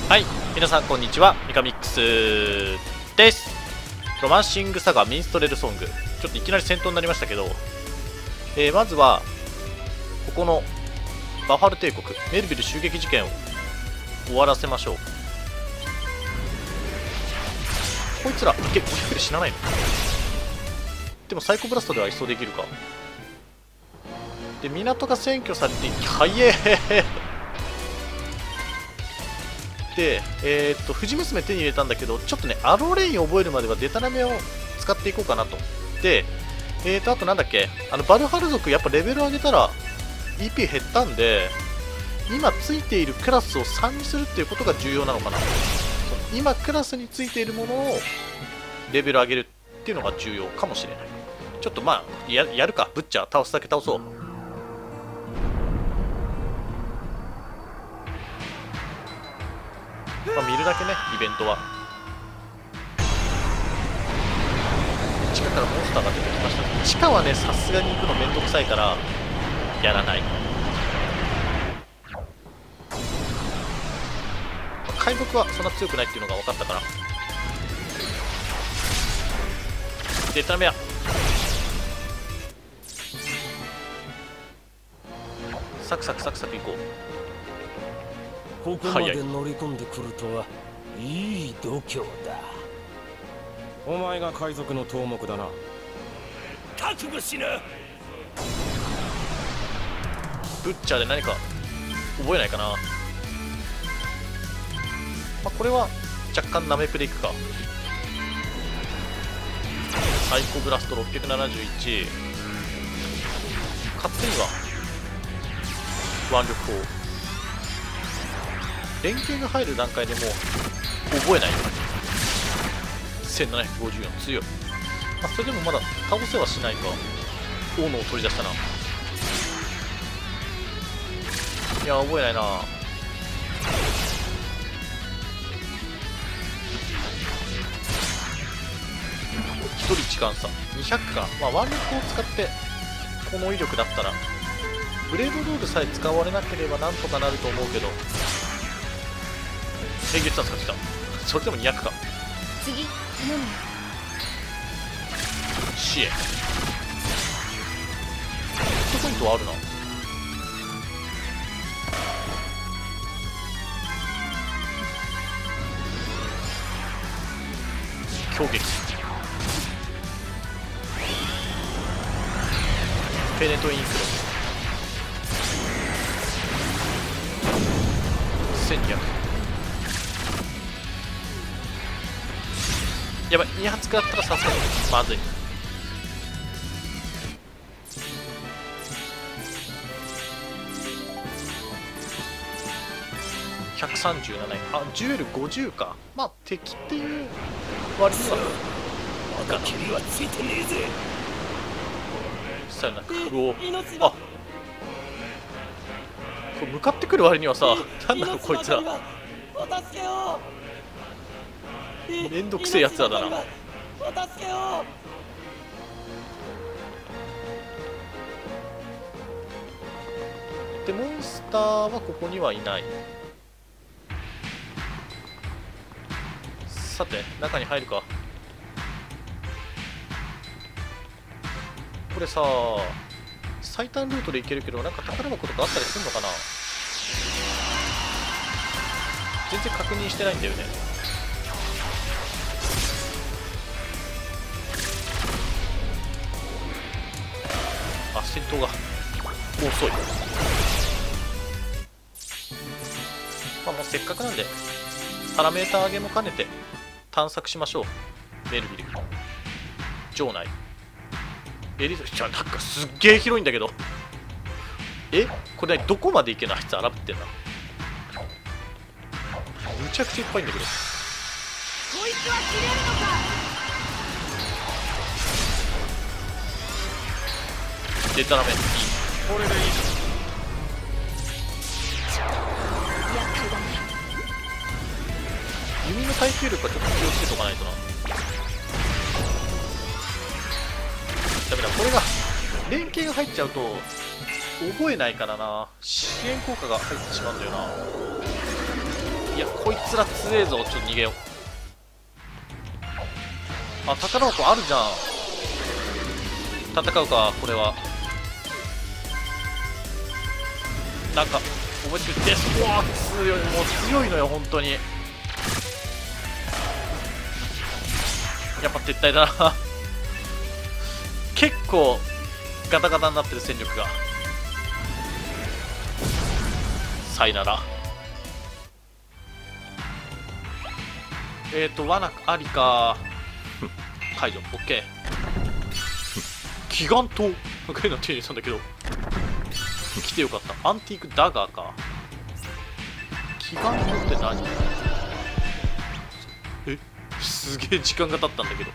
はい、皆さんこんにちは、ミカミックスです。ロマンシングサガミンストレルソング、ちょっといきなり戦闘になりましたけど、まずはここのバファル帝国メルビル襲撃事件を終わらせましょう。こいつら結構500で死なないの？でもサイコブラストでは一掃できるか。で、港が占拠されていて、はいえで、藤娘手に入れたんだけど、ちょっとね、アローレインを覚えるまではデタラメを使っていこうかなと。で、あとなんだっけ、バルハル族、やっぱレベル上げたら EP 減ったんで、今ついているクラスを3にするっていうことが重要なのかな。今クラスについているものをレベル上げるっていうのが重要かもしれない。ちょっとまあ、やるか、ブッチャー、倒すだけ倒そう。まあ、見るだけね、イベントは。地下からモンスターが出てきました。地下はね、さすがに行くのめんどくさいからやらない。海賊はそんな強くないっていうのが分かったから。デタラメや。サクサクサクサク行こう。 ここまで乗り込んでくるとはいい度胸だ。 お前が海賊の頭目だな。 覚悟しな。 ブッチャーで何か覚えないかな。まあ、これは若干ナメプでいくか。サイコブラスト671、勝手には腕力砲、連携が入る段階でもう覚えない。1754強い。まあ、それでもまだ倒せはしないか。斧を取り出したな。いや覚えないな。1人時間差200か。まあ腕力を使ってこの威力だったらブレードロールさえ使われなければなんとかなると思うけど。平月は使ってた。それでも200か。 次頼む。 支援ヒットポイントはあるな。強撃ペネトインクロ1200。やばい、2発食らったらさすがにまずい。137円。あ、ジュエル50か。まあ敵っていう割にはまだ霧はついてねえぜ。 さよなら。あ、これ向かってくる割にはさ、なんだろうこいつらめんどくせえやつらだな。でモンスターはここにはいない。さて中に入るか。これさ最短ルートで行けるけど、なんか宝箱とかあったりするのかな。全然確認してないんだよね。あ、戦闘が遅い。まあもうせっかくなんでパラメータ上げも兼ねて探索しましょう。メルビル城内エリザベスちゃん、なんかすっげえ広いんだけど。これどこまで行けない？あいつ荒ぶってんな。むちゃくちゃいっぱいいんだけど。 こいつは切れるのか。 デタラメいい。 これでいいぞ。 厄介だね。 弓の耐久力はちょっと気をつけとかないとな。ダメだ、これが連携が入っちゃうと覚えないからな。支援効果が入ってしまうんだよな。 いやこいつら強えぞ。ちょっと逃げよう。あ、宝箱あるじゃん。戦うか。これはなんか思いっきりデス。うわ強い、もう強いのよ本当に。やっぱ撤退だな結構ガタガタになってる戦力が。さいなら。罠ありか解除 OK。 祈願塔なんか変な手にしたんだけど来てよかった。アンティークダガーか。祈願塔って何？すげえ時間が経ったんだけど。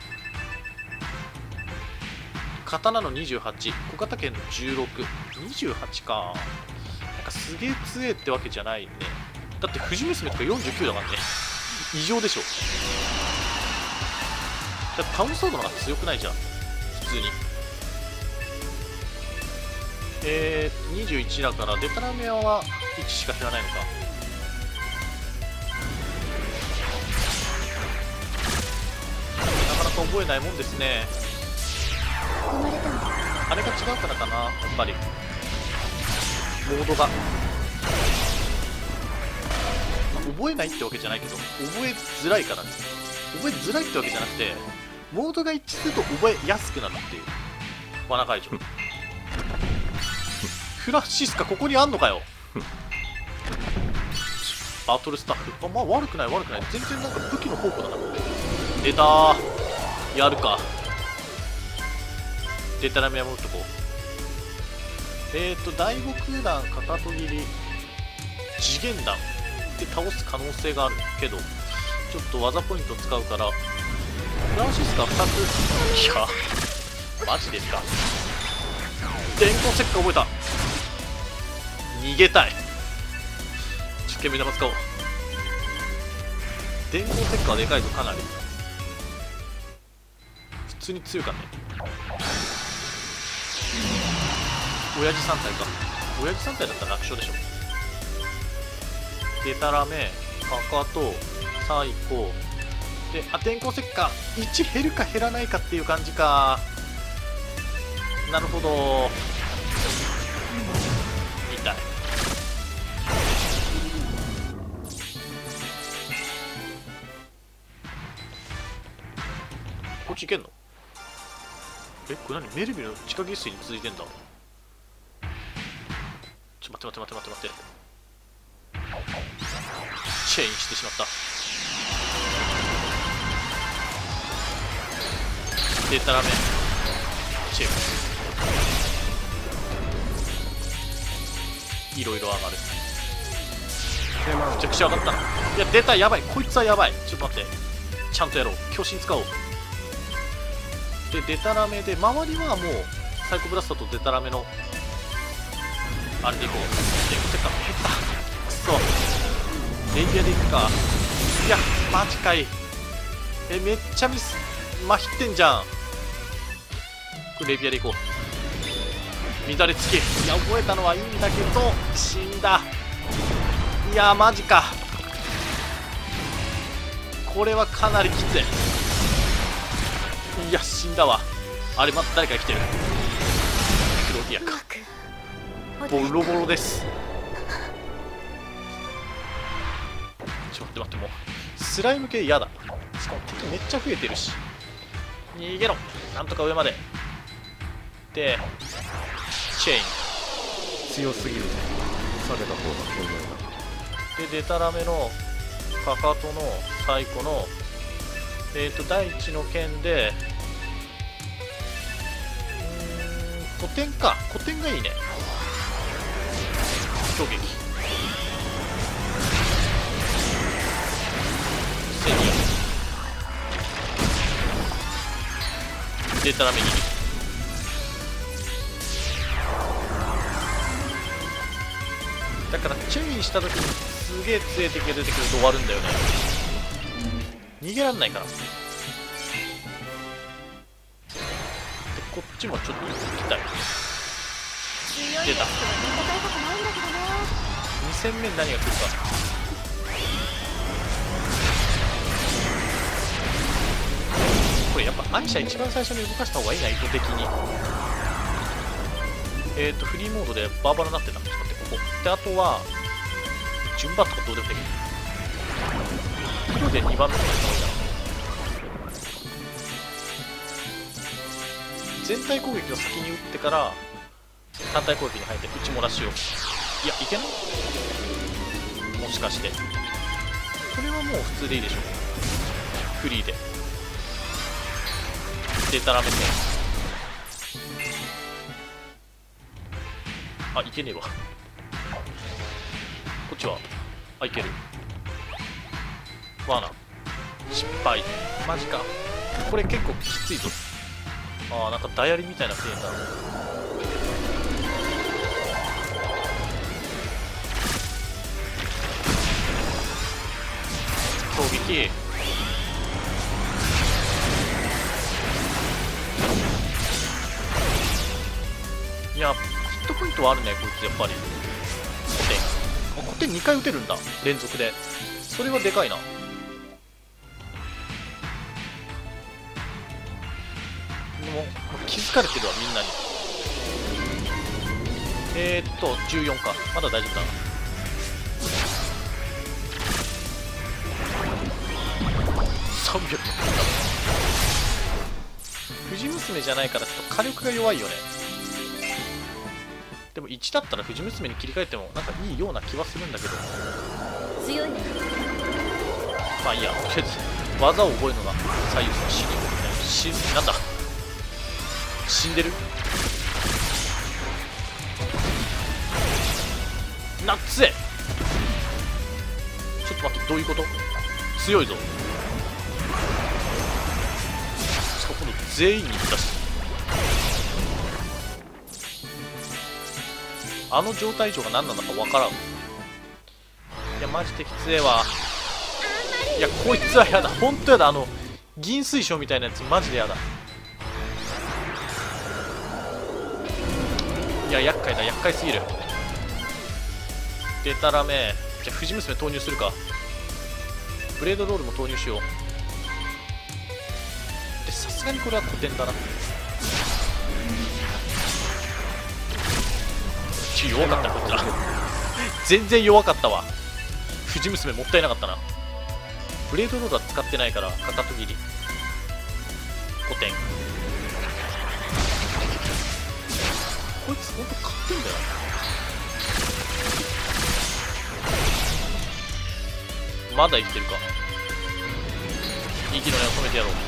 刀の28、小型剣の16、28か。なんかすげえ強えってわけじゃないね。だって藤娘とか49だからね。異常でしょ。だってタウンソードの方が強くないじゃん普通に。21だからデタラメアは1しか減らないのか。なかなか覚えないもんですね。 生まれたんだ。 あれが違うからかな、やっぱりモードが、覚えないってわけじゃないけど覚えづらいからね。覚えづらいってわけじゃなくてモードが一致すると覚えやすくなるっていう。罠解除フラッシスカここにあんのかよバトルスタッフ、まあ悪くない悪くない。全然なんか武器の宝庫だな。出たー、やるか。デタラメは持っとこう。第5空弾かかと切り次元弾で倒す可能性があるけどちょっと技ポイント使うからフランシスカ2つ。いやマジですか。電光石火覚えた。逃げたい。実験目玉使おう。電光石火はでかいぞかなり。普通に強いからね。親父3体か。親父3体だったら楽勝でしょ。デタラメかかとサイコで、あ、電光石火1減るか減らないかっていう感じか。なるほど。痛い。こっち行けんの？これ何？メルビルの地下月水に続いてんだ。待って。チェインしてしまった。デタラメチェインいろいろ上がる。めちゃくちゃ上がったな。いや出た、やばい、こいつはやばい。ちょっと待って、ちゃんとやろう。強心使おう。でデタラメで周りはもうサイコブラストとデタラメのあれでいこう。でせっかく減った。くそレイビアでいくか。いやマジかい。めっちゃまひってんじゃん。これレイビアでいこう。乱れつき。いや覚えたのはいいんだけど死んだ。いやマジか。これはかなりきつい。いや死んだわ。あれまた誰か生きてる。クロディアか。ボロボロです。待って、もうスライム系嫌だ。しかも敵めっちゃ増えてるし。逃げろ。なんとか上まで。でチェイン強すぎるね。下げた方が本来だ。 でデタラメのかかとのサイコの第一の剣で古典か。古典がいいね。衝撃デタラメ切り。だからチェインした時にすげえ強い敵が出てくると終わるんだよね。逃げらんないから。でこっちもちょっと行きたい。出た。2戦目に何が来るか。 アイシャ一番最初に動かした方がいいな、意図的に。フリーモードでバーバラになってた。ちょっと待って、ここで、あとは順番とかどうでもできる。黒で2番目とかにした方がいいかな。全体攻撃を先に打ってから単体攻撃に入って内漏らしを。いや、いけない、もしかして。これはもう普通でいいでしょ。フリーでデタラメ戦。あ、いけねえわ。こっちは、あ、いける。罠失敗。マジか。これ結構きついぞ。ああ、なんかダイヤリみたいなプレーだ。攻撃。いや、ヒットポイントはあるね、こいつやっぱり。古典2回打てるんだ、連続で。それはでかいな。もう気づかれてるわ、みんなに。14か。まだ大丈夫だな。300。藤娘じゃないからちょっと火力が弱いよね。でも1だったら藤娘に切り替えてもなんかいいような気はするんだけど。 強いね。 まあいいや、とりあえず技を覚えるのが最優先。なんだ、死んでる。ナッツえ。ちょっと待って、どういうこと。強いぞ。しかも今度全員に行ったし、あの状態以上が何なのか分からん。いやマジできつえわ。いやこいつはやだ、本当やだ。銀水晶みたいなやつマジでやだ。いや厄介だ、厄介すぎる。デタラメ。じゃあ藤娘投入するか。ブレードロールも投入しよう。でさすがにこれは古典だな。弱かったこいつら全然弱かったわ。藤娘もったいなかったな。ブレードロードは使ってないからかかと切り。古典。こいつほんと勝ってんだよ。まだ生きてるか。息の根を止めてやろう。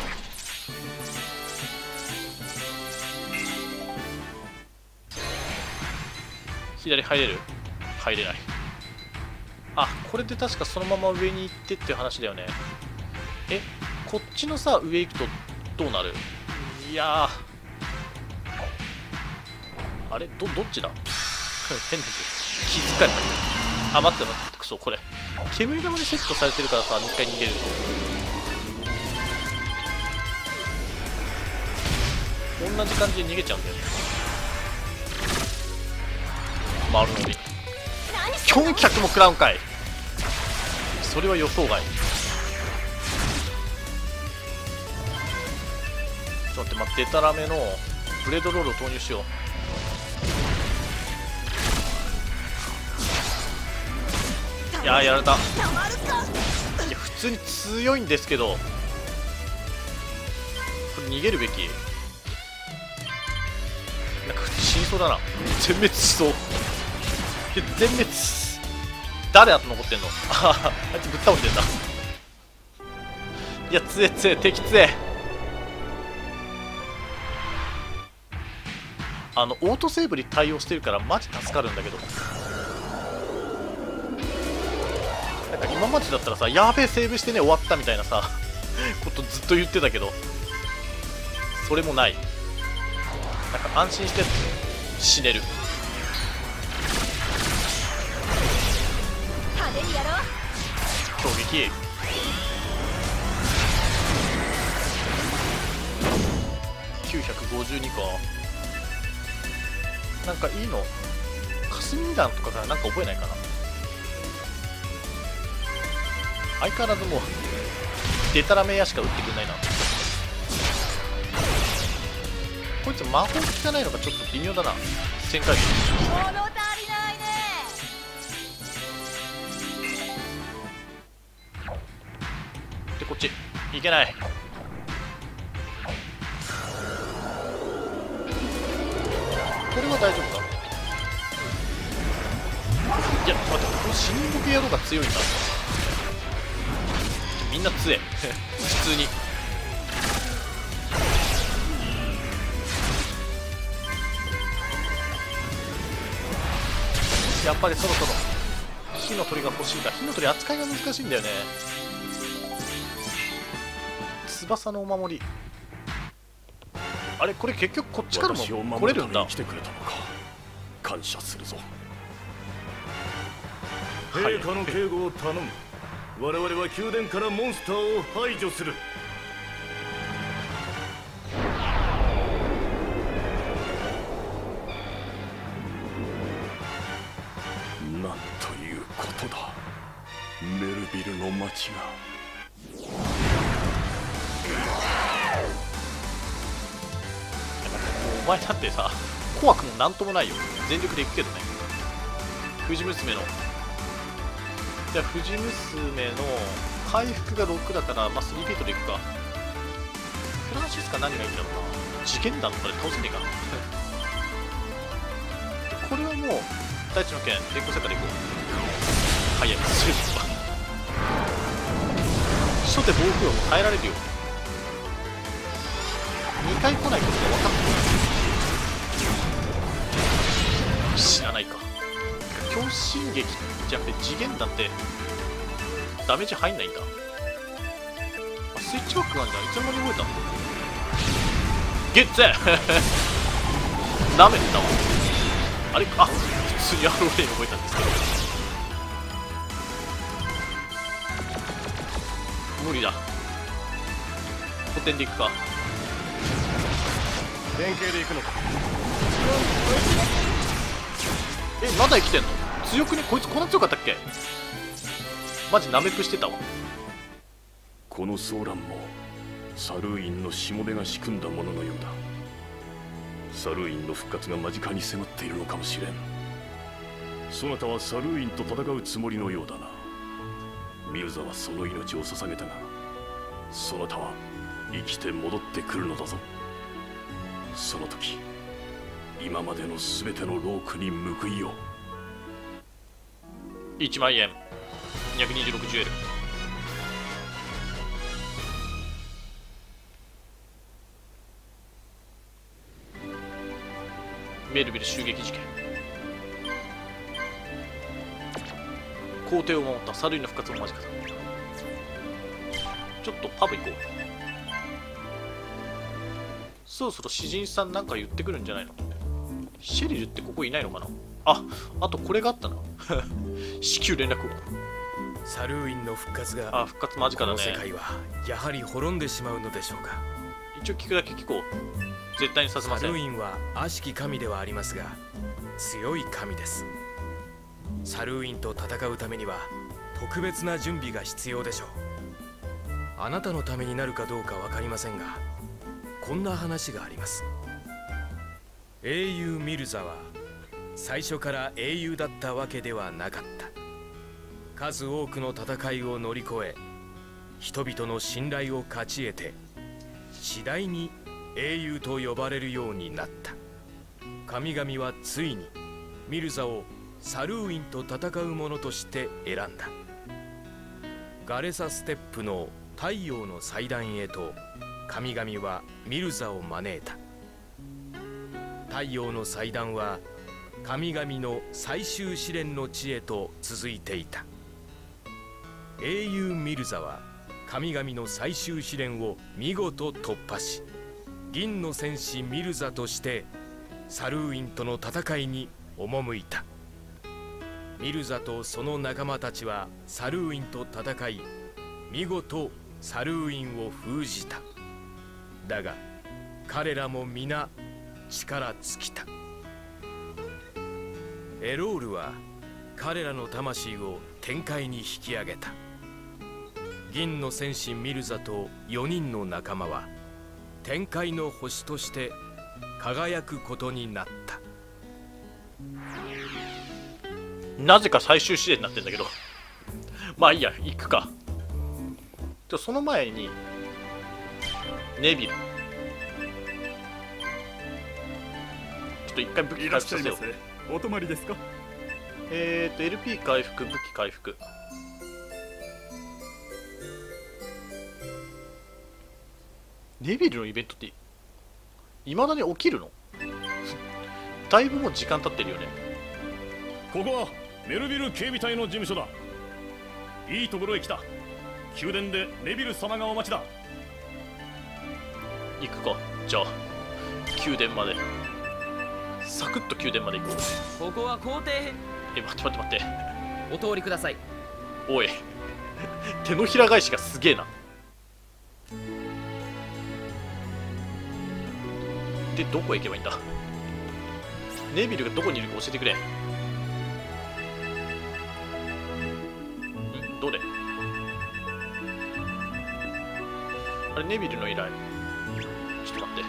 左入れる？入れない。あ、これで確かそのまま上に行ってっていう話だよね。え、こっちのさ上行くとどうなる？いやー、あれどっちだ変な気づかれた。あ、待って待って、くそ、これ煙玉でセットされてるからさ、もう一回逃げると同じ感じで逃げちゃうんだよね。回るのに4脚も食らうんかい。それは予想外。ちょっと待って、まあ、デタラメのブレードロールを投入しよう。いやー、やられた。いや普通に強いんですけど、これ逃げるべき。なんか死にそうだな。全滅しそう。全滅。誰あと残ってんの。あいつぶっ倒れてんだ。いや強え強え、敵強え。オートセーブに対応してるからマジ助かるんだけど、なんか今までだったらさ、やべえセーブしてね終わったみたいなさことずっと言ってたけど、それもない。なんか安心して死ねる。攻撃。952か。なんかいいの霞弾とかからなんか覚えないかな。相変わらずもうデタラメやしか打ってくんないな。 こいつ魔法効かないのがちょっと微妙だな。旋回術。 物足りないね。 でこっちいけない。これは大丈夫か。いや待って、この死人ボケ野郎が強いんだ。みんな強え普通に。やっぱりそろそろ火の鳥が欲しいんだ。火の鳥扱いが難しいんだよね。翼のお守り、あれこれ結局こっちからも来れるんだ。 来てくれたのか。感謝するぞ。 はい陛下の警護を頼む。我々は宮殿からモンスターを排除する。なんということだ。メルビルの町が。 お前だってさ、怖くもなんともないよ。全力で行くけどね。藤娘の、じゃあ藤娘の回復が6だから、まあ3ピートでいくか。フランシスカ何がいいんだろうな。次元弾とかで倒せねえかこれはもう大地の剣烈光世界でいこう。はい、や強いわ。初手防空はもう耐えられるよ。2回来ないことが分かった。知らないか。強心撃じゃなくて次元弾ってダメージ入んないんだ。あ、スイッチバックなんじゃん。いつの間に覚えた。ゲッツェなめてたわ。あれ、あ、普通にアローレイ覚えたんですけど無理だ。古典でいくか。 連携で行くのか。 え、まだ生きてんの。強くね。こいつこんな強かったっけ。マジナメクしてたわ。 このソーランもサルーインのしもべが仕組んだもののようだ。サルーインの復活が間近に迫っているのかもしれん。そなたはサルーインと戦うつもりのようだな。ミルザはその命を捧げたが、そなたは生きて戻ってくるのだぞ。その時、今までの全ての労苦に報いよう。 1万円 226 ジュエル。メルビル襲撃事件。皇帝を守ったサルインの復活も間近だ。ちょっとパブ行こう。そろそろ詩人さんなんか言ってくるんじゃないの。シェリルってここいないのかな。あとこれがあったな至急連絡を。 サルーインの復活が、 復活間近だね。 この世界はやはり滅んでしまうのでしょうか。 一応聞くだけ聞こう。絶対にさせません。 サルーインは悪しき神ではありますが強い神です。サルーインと戦うためには特別な準備が必要でしょう。あなたのためになるかどうか分かりませんが、こんな話があります。英雄ミルザは最初から英雄だったわけではなかった。数多くの戦いを乗り越え、人々の信頼を勝ち得て、次第に英雄と呼ばれるようになった。神々はついにミルザをサルーインと戦う者として選んだ。ガレサステップの太陽の祭壇へと神々はミルザを招いた。太陽の祭壇は神々の最終試練の地へと続いていた。英雄ミルザは神々の最終試練を見事突破し、銀の戦士ミルザとしてサルーインとの戦いに赴いた。ミルザとその仲間たちはサルーインと戦い、見事サルーインを封じた。だが彼らも皆力尽きた。エロールは彼らの魂を天界に引き上げた。銀の戦士ミルザと4人の仲間は天界の星として輝くことになった。 なぜか最終試練になってんだけどまあいいや、行くか。その前にネビル、ちょっと一回武器回復させよう。 お泊まりですか？ LP 回復、武器回復。ネビルのイベントっていまだに起きるの？だいぶもう時間経ってるよね。 ここはメルビル警備隊の事務所だ。いいところへ来た。宮殿でネビル様がお待ちだ。 行くか。じゃあ宮殿までサクッと宮殿まで行こう。 ここは皇帝。 待ってお通りください。 おい手のひら返しがすげえな。でどこへ行けばいいんだ。ネビルがどこにいるか教えてくれ。どれ？あれネビルの依頼。ちょっと待って。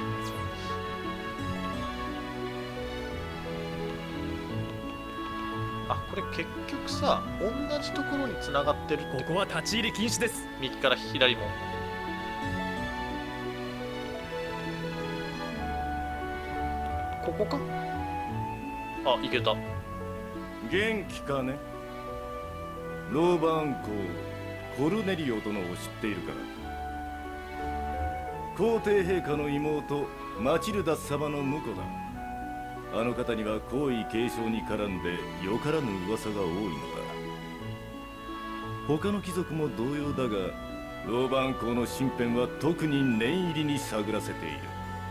あ、これ結局さ、同じところに繋がってるって。 ここは立ち入り禁止です。 右から左も。ここか？あ、行けた。 元気かね。ローバーン公コルネリオ殿を知っているから。皇帝陛下の妹マチルダ様の婿だ。あの方には皇位継承に絡んでよからぬ噂が多いのだ。他の貴族も同様だが、ローバーン公の身辺は特に念入りに探らせている。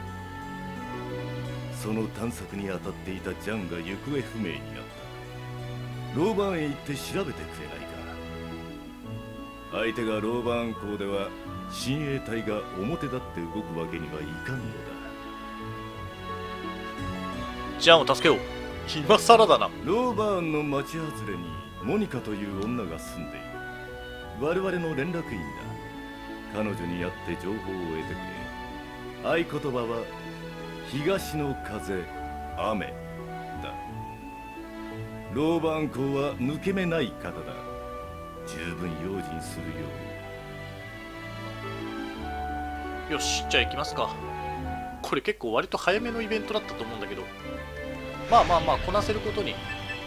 その探索に当たっていたジャンが行方不明になった。ローバーンへ行って調べてくれないか。相手がローバーン公では親衛隊が表立って動くわけにはいかんのだ。 ジャンを助けよう。今更だな。 ローバーンの町外れにモニカという女が住んでいる。我々の連絡員だ。彼女に会って情報を得てくれ。合言葉は東の風、雨だ。ローバーン公は抜け目ない方だ。十分用心するように。 よし、じゃあ行きますか。これ結構割と早めのイベントだったと思うんだけど、まあこなせることに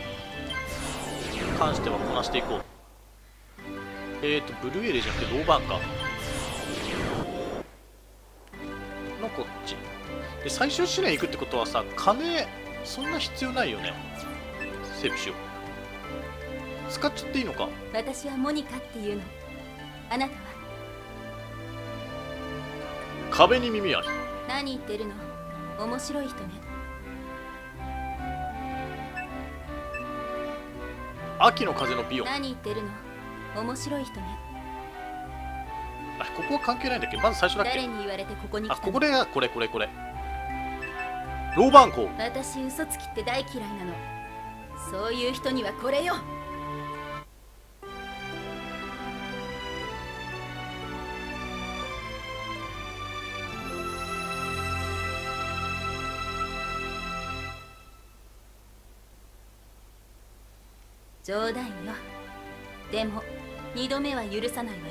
関してはこなしていこう。ブルーエレじゃなくてローバーンかのこっちで、最終試練行くってことはさ、金そんな必要ないよね。セーブしよう。使っちゃっていいのか。 私はモニカっていうの。あなたは壁に耳あり。 何言ってるの。面白い人ね。 秋の風のビヨン。 何言ってるの。面白い人ね。 あ、ここは関係ないんだっけ。まず最初だっけ。 誰に言われてここに来たの。 あ、ここでこれローバーン公。 私嘘つきって大嫌いなの。そういう人にはこれよ。冗談よ。でも二度目は許さないわよ。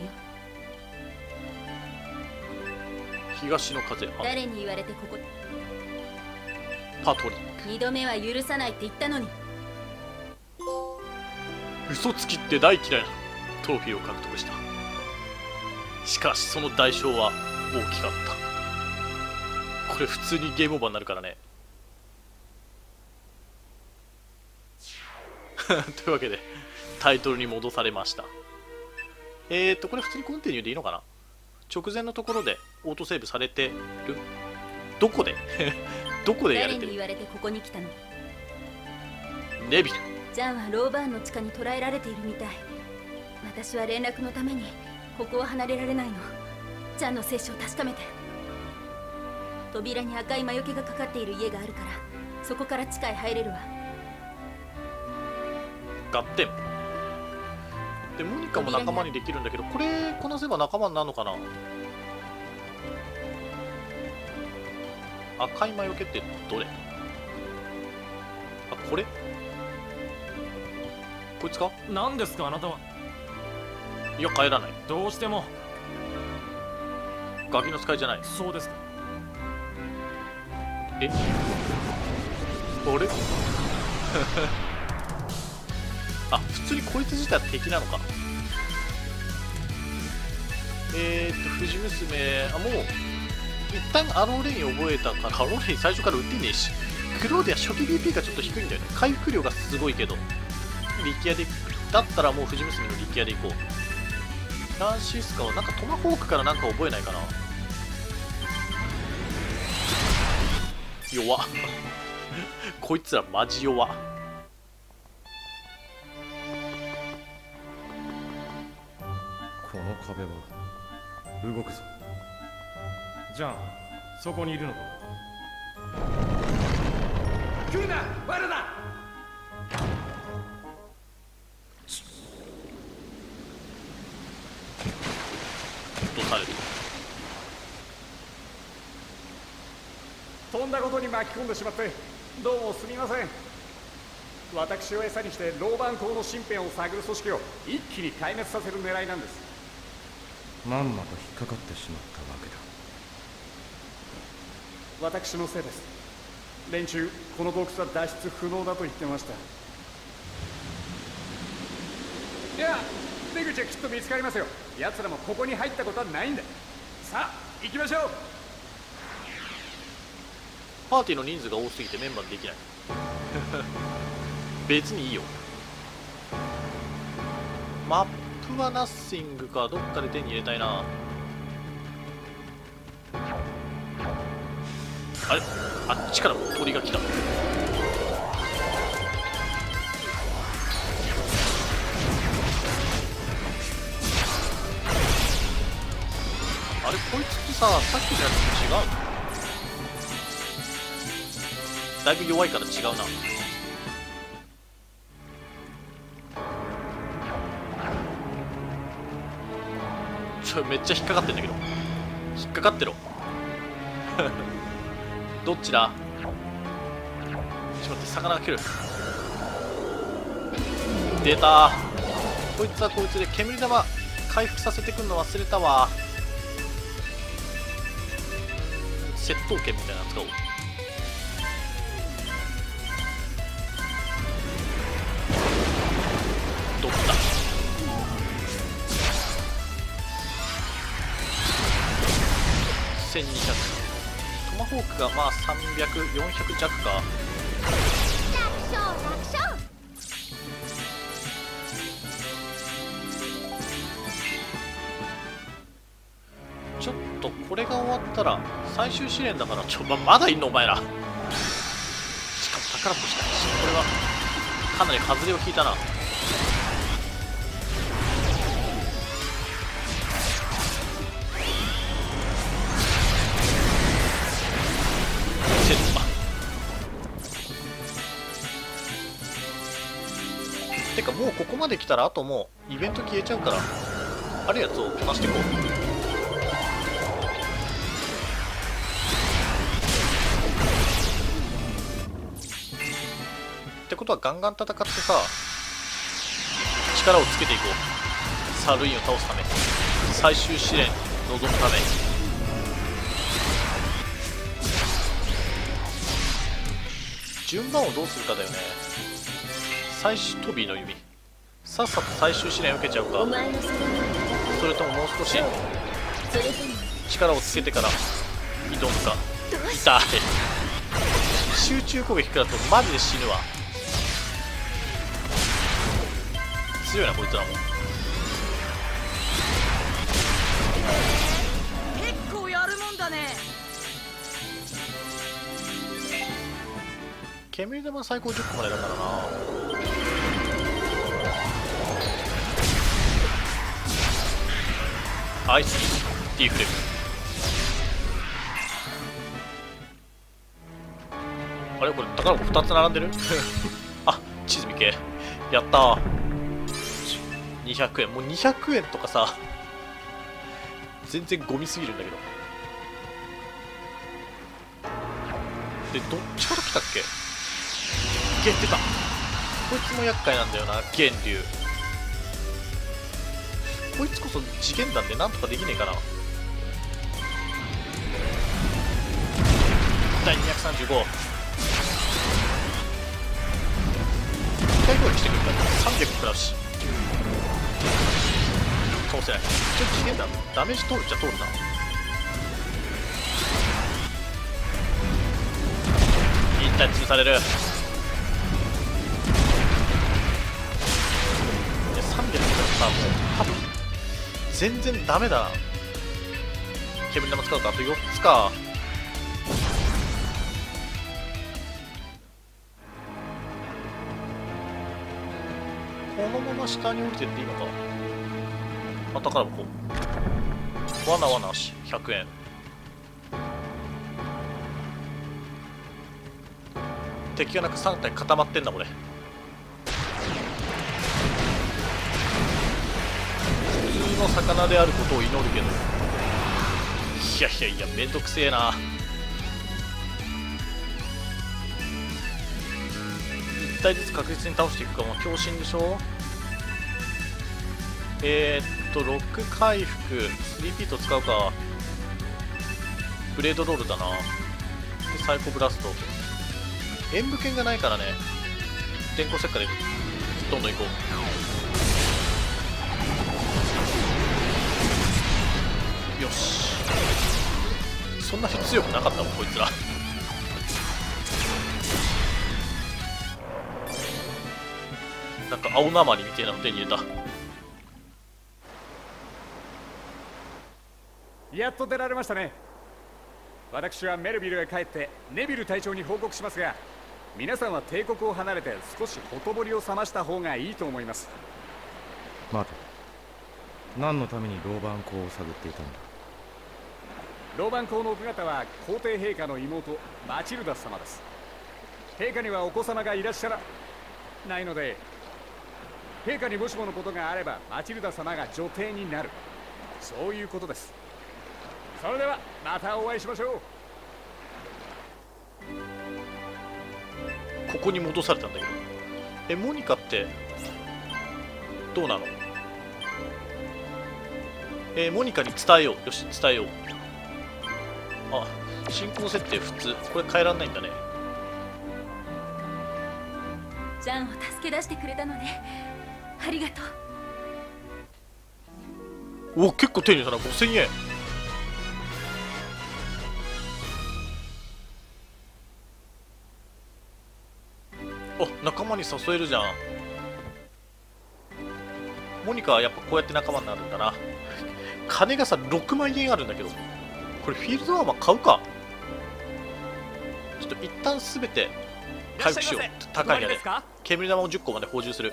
東の風。 誰に言われてここ。 パトリック。 二度目は許さないって言ったのに。 嘘つきって大嫌いなトロフィーを獲得した。しかしその代償は大きかった。これ普通にゲームオーバーになるからねというわけでタイトルに戻されました。これ普通にコンティニューでいいのかな。直前のところでオートセーブされてる。どこでどこでやれてる。 誰に言われてここに来たの。 ネビル。 ジャンはローバーンの地下に捕らえられているみたい。私は連絡のためにここを離れられないの。ジャンの生死を確かめて。扉に赤い魔除けがかかっている家があるから、そこから地下へ入れるわ。 合点で、モニカも仲間にできるんだけど、これこなせば仲間になるのかな。 赤い魔除けってどれ？あ、これ？こいつか？ 何ですかあなたは。 いや、帰らない。 どうしても。 ガキの使いじゃない。 そうですか。 え？あれ？あ、普通にこいつ自体は敵なのか。藤娘、あ、もう一旦アローレイン覚えたから、アローレイン最初から打ってねえし、クローディア初期 BP がちょっと低いんだよね。回復量がすごいけど、力矢でだったらもう藤娘の力矢でいこう。フランシスカはなんかトマホークからなんか覚えないかな。弱っこいつらマジ弱っ。 この壁は動くぞ。 じゃあそこにいるのか。 来るな、罠だ。 落とされる。 飛んだことに巻き込んでしまってどうもすみません。私を餌にしてローバン島の身辺を探る組織を一気に壊滅させる狙いなんです。 まんまと引っかかってしまったわけだ。 私のせいです。連中この洞窟は脱出不能だと言ってました。いや、出口はきっと見つかりますよ。奴らもここに入ったことはないんだ。さあ行きましょう。 パーティーの人数が多すぎてメンバーできない別にいいよ。マップはナッシングか。どっかで手に入れたいな。あれ、あっちから鳥が来た。あれ、こいつってさ、さっきのやつと違うの？だいぶ弱いから違うな。めっちゃ引っかかってんだけど。引っかかってろどっちだ？ちょっと待って、魚が来る。出た。こいつはこいつで煙玉回復させてくんの忘れたわ。窃盗剣みたいなの使おう。どっだ。1200。トマホークがまあ300、400弱か。ちょっとこれが終わったら最終試練だから、まだいんのお前ら。しかも宝としたし、これはかなり外れを引いたな。てかもうここまで来たらあともうイベント消えちゃうから、あるやつをこなしていこう。ってことはガンガン戦ってさ、力をつけていこう。サルインを倒すため、最終試練臨むため。順番をどうするかだよね。最終トビーの弓、さっさと最終試練受けちゃうか、それとももう少し力をつけてから挑むか。痛い。集中攻撃食らうとマジで死ぬわ。強いなこいつらも。 結構やるもんだね。 煙玉最高10個までだからな。アイスディフレク。あれこれ宝箱2つ並んでるあ、地図見け。やったー。200円。もう200円とかさ全然ゴミすぎるんだけど。 で、どっちから来たっけ。出た。こいつも厄介なんだよな、源流。こいつこそ次元弾でなんとかできねえかな。第235。1回攻撃してくるから300食らうし。倒せない。ちょっと次元弾ダメージ通るっちゃ通るな。一体潰される。で300さ、もう多分全然ダメだな。煙玉使うか。あと4つか。このまま下に降りてっていいのか。あ、宝箱。罠なし100円。敵がなんか3体固まってんだこれ。普通の魚であることを祈るけど、いやいやいや、めんどくせえな。1体ずつ確実に倒していくかも。強振でしょ。6回復、3ピート使うか。ブレードロールだな。でサイコブラスト。演武剣がないからね、電光石火でどんどん行こう。よし、そんなに強くなかったもんこいつら。なんか青鉛みたいなの手に入れた。 やっと出られましたね。私はメルビルへ帰ってネビル隊長に報告しますが、皆さんは帝国を離れて少しほとぼりを冷ました方がいいと思います。 待て、何のためにローバン港を探っていたんだ。 ローバン港の奥方は皇帝陛下の妹マチルダ様です。陛下にはお子様がいらっしゃらないので、陛下にもしものことがあればマチルダ様が女帝になる、そういうことです。それではまたお会いしましょう。 ここに戻されたんだけど、モニカってどうなの。モニカに伝えよう。よし、伝えよう。あ、進行設定普通。これ変えらんないんだね。 ジャンを助け出してくれたのね、ありがとう。 お、結構手に入れたな。5000円。あ、仲間に誘えるじゃん。モニカはやっぱこうやって仲間になるんだな。金がさ6万円あるんだけど、これフィールドアーマー買うか。ちょっと一旦すべて回復しよう。高いやで煙玉を10個まで補充する。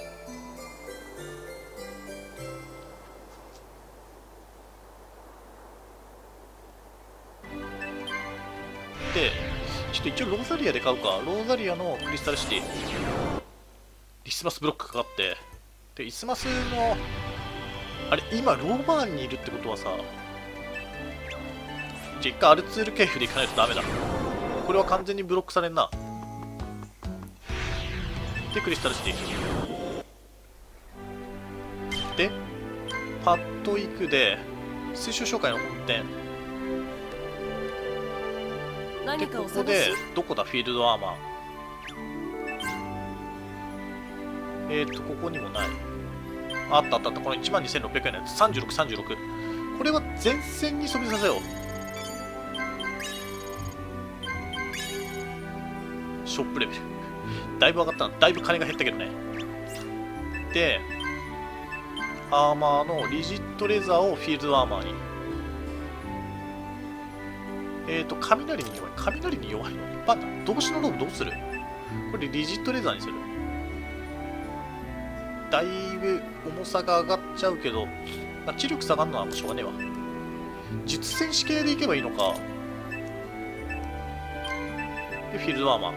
でちょっと一応ローザリアで買うか。ローザリアのクリスタルシティ、イスマスブロックかかって、でイスマスのあれ今ローバーンにいるってことはさ、じゃあ一回アルツール経由で行かないとダメだ。これは完全にブロックされんな。でクリスタルシティでパッと行くで水晶商会の本店で、ここでどこだフィールドアーマー。ここにもない。あったあったあった。この 12,600 円のやつ。36、36。これは前線に飛びさせよう。ショップレベル。だいぶ上がったな。だいぶ金が減ったけどね。で、アーマーのリジットレザーをフィールドアーマーに。雷に弱い。雷に弱いの。まあ、動詞のローブどうする？これリジットレザーにする。だいぶ重さが上がっちゃうけど、まあ、知力下がるのはもうしょうがねえわ。術戦士系でいけばいいのか。で、フィールドアーマー。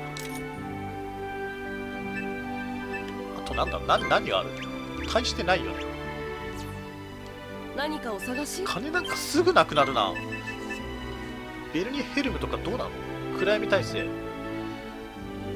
あとなんだ、何がある？大してないよね。 何かお探し？ 金なんかすぐなくなるな。ベルニヘルムとかどうなの？暗闇耐性。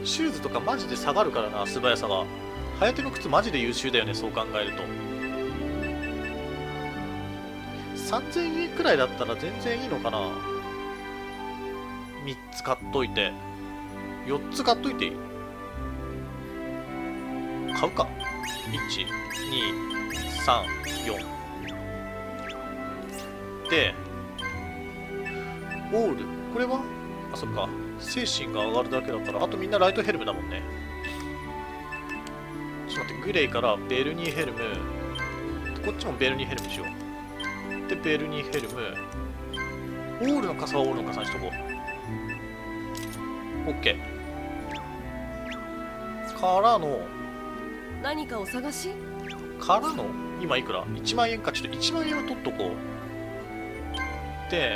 シューズとかマジで下がるからな、素早さが。ハ手の靴マジで優秀だよね、そう考えると。3000円くらいだったら全然いいのかな。3つ買っといて、4つ買っといていい？買うか。1、2、3、4で、オール、これはあ、そっか、精神が上がるだけだから、あとみんなライトヘルムだもんね。ちょっと待って、グレイからベルニーヘルム、こっちもベルニーヘルムしよう。で、ベルニーヘルム、オールの傘はオールの傘にしとこう。OK。からの、 何かお探し？ からの、今いくら ?1 万円か。ちょっと1万円は取っとこう。で、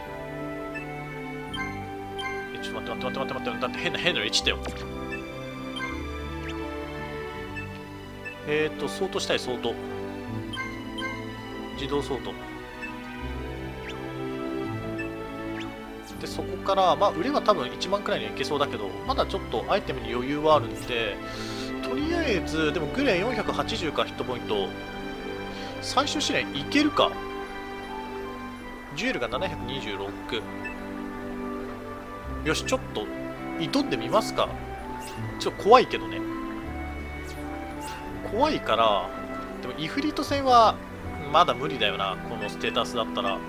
ちょっと待って、だって変なの1だよ。相当したい、相当。自動相当。で、そこから、まあ、売れは多分1万くらいにはいけそうだけど、まだちょっとアイテムに余裕はあるんで、とりあえず、でもグレー480か、ヒットポイント。最終試練いけるか。ジュエルが726。よし、ちょっと挑んでみますか。ちょっと怖いけどね。怖いから、でもイフリート戦はまだ無理だよな、このステータスだったら。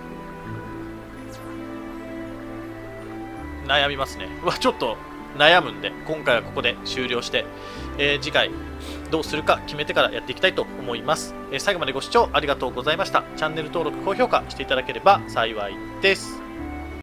悩みますね。ちょっと悩むんで、今回はここで終了して、次回どうするか決めてからやっていきたいと思います。最後までご視聴ありがとうございました。チャンネル登録、高評価していただければ幸いです。